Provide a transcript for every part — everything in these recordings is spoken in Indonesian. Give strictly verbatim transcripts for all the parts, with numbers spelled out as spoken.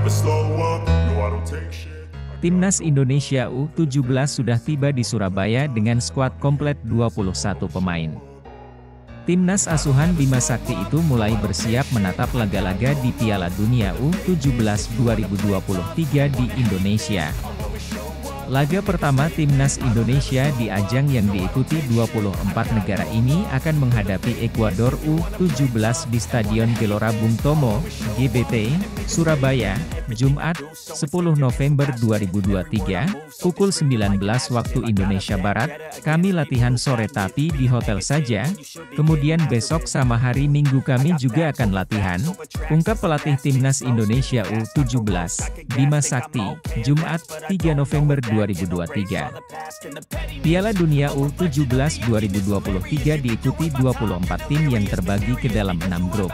Timnas Indonesia U tujuh belas sudah tiba di Surabaya dengan skuad komplet dua puluh satu pemain. Timnas asuhan Bima Sakti itu mulai bersiap menatap laga-laga di Piala Dunia U tujuh belas dua ribu dua puluh tiga di Indonesia. Laga pertama Timnas Indonesia di ajang yang diikuti dua puluh empat negara ini akan menghadapi Ekuador U tujuh belas di Stadion Gelora Bung Tomo, G B T, Surabaya, Jumat, sepuluh November dua ribu dua puluh tiga, pukul sembilan belas waktu Indonesia Barat. Kami latihan sore tapi di hotel saja, kemudian besok sama hari Minggu kami juga akan latihan, ungkap pelatih Timnas Indonesia U tujuh belas, Bima Sakti, Jumat, tiga November dua ribu dua puluh tiga. Piala Dunia U tujuh belas dua ribu dua puluh tiga diikuti dua puluh empat tim yang terbagi ke dalam enam grup.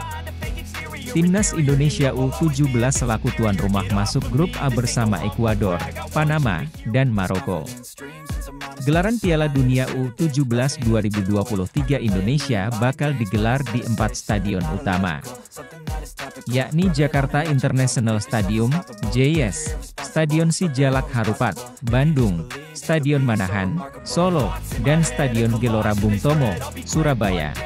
Timnas Indonesia U tujuh belas selaku tuan rumah masuk grup A bersama Ekuador, Panama, dan Maroko. Gelaran Piala Dunia U tujuh belas dua ribu dua puluh tiga Indonesia bakal digelar di empat stadion utama, yakni Jakarta International Stadium, J I S, Stadion Sijalak Harupat, Bandung, Stadion Manahan, Solo, dan Stadion Gelora Bung Tomo, Surabaya.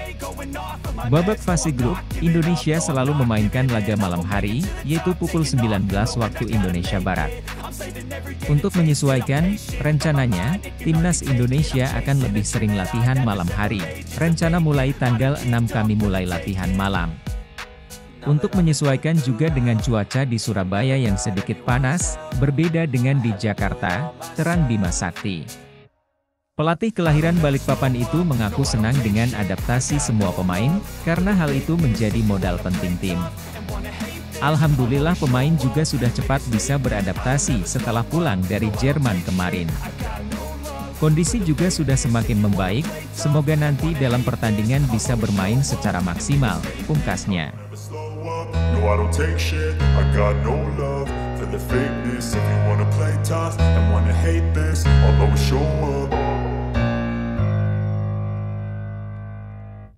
Babak fase grup, Indonesia selalu memainkan laga malam hari, yaitu pukul sembilan belas waktu Indonesia Barat. Untuk menyesuaikan, rencananya, Timnas Indonesia akan lebih sering latihan malam hari. Rencana mulai tanggal enam kami mulai latihan malam. Untuk menyesuaikan juga dengan cuaca di Surabaya yang sedikit panas, berbeda dengan di Jakarta, terang Bima Sakti. Pelatih kelahiran Balikpapan itu mengaku senang dengan adaptasi semua pemain, karena hal itu menjadi modal penting tim. Alhamdulillah pemain juga sudah cepat bisa beradaptasi setelah pulang dari Jerman kemarin. Kondisi juga sudah semakin membaik, semoga nanti dalam pertandingan bisa bermain secara maksimal, pungkasnya. No, I don't take shit, I got no love for the fakeness. If you wanna play tough and wanna hate this, I'll always show up.